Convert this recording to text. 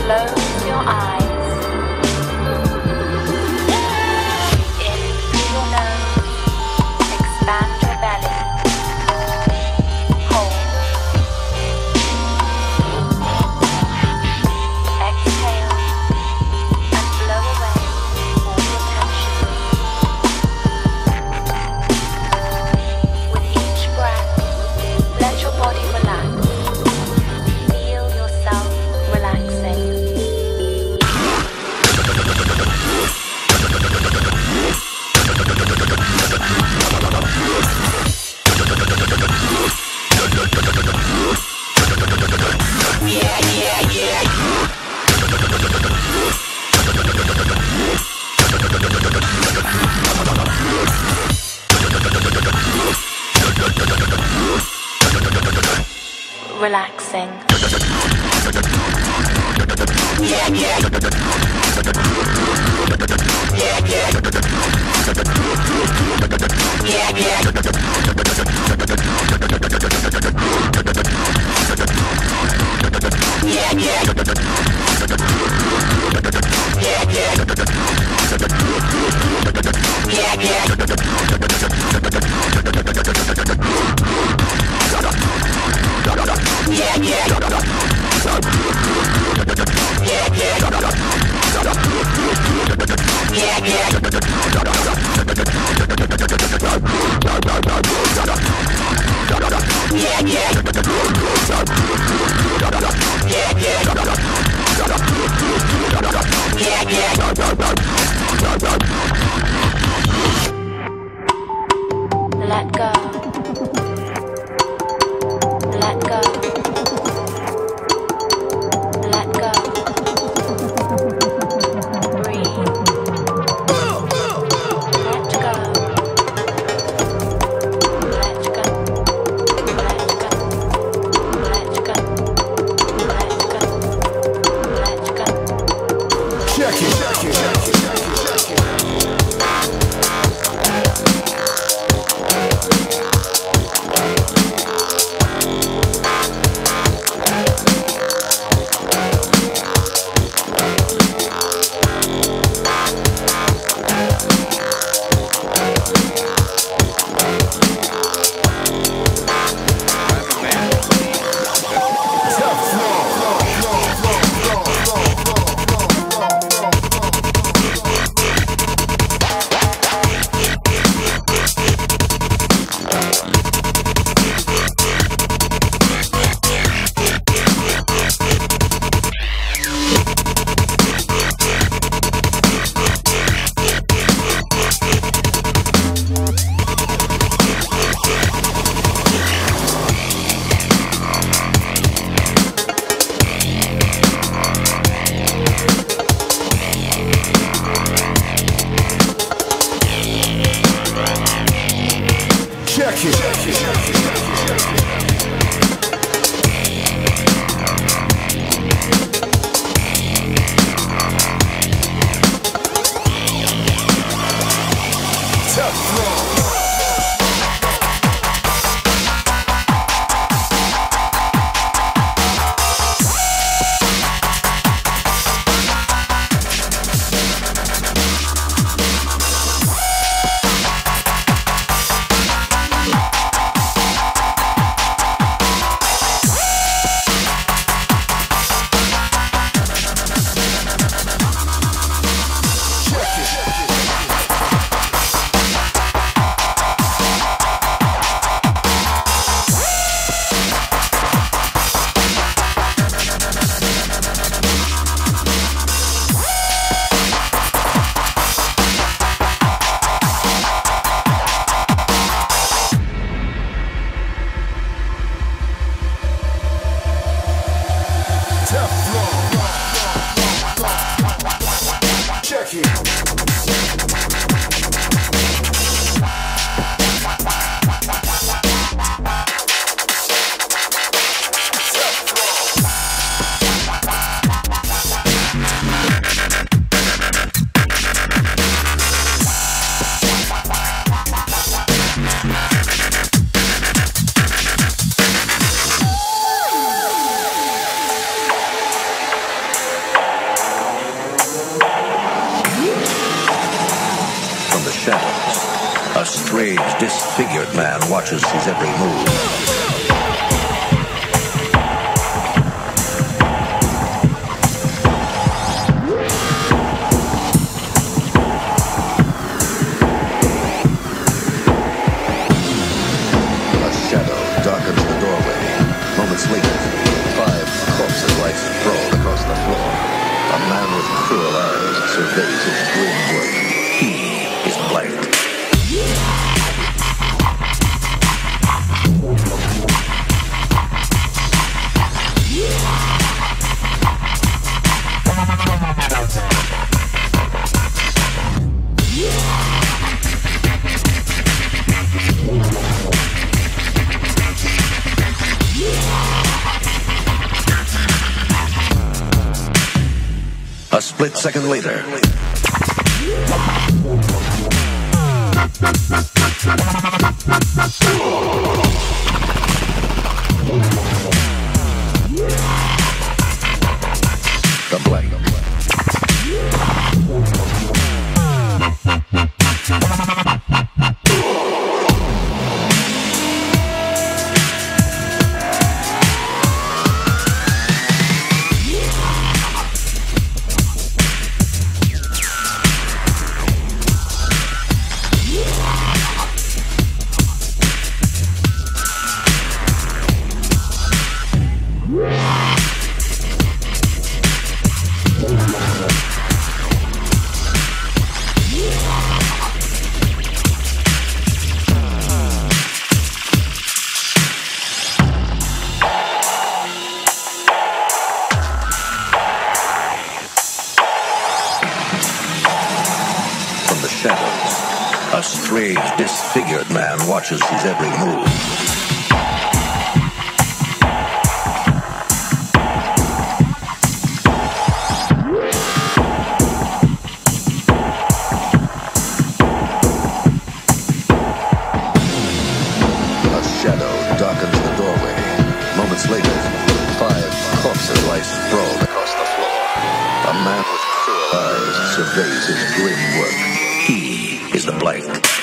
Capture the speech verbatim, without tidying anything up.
Close your eyes. In through your nose. Expand your belly. Hold. Exhale and blow away all your tension. With each breath, let your body relax. Feel yourself relaxing. Yeah, yeah, yeah. Relaxing. Yeah, yeah. Yeah, yeah. Yeah, yeah. Yeah, yeah. Yeah, yeah. Yeah, yeah. Yeah, yeah. Yeah, yeah. Yeah, yeah. Yeah, yeah. Yeah, yeah. Yeah, yeah. Let go. Let go. Let strange, disfigured man watches his every move. A shadow darkens the doorway. Moments later, five corpses lie sprawled across the floor. A man with cruel eyes surveys his grim work. He is blank. A split second later. The blank. Shadows. A strange, disfigured man watches his every move. A shadow darkens the doorway. Moments later, five corpses lie sprawled across the floor. A man with cruel eyes surveys his grim work. He is the blank.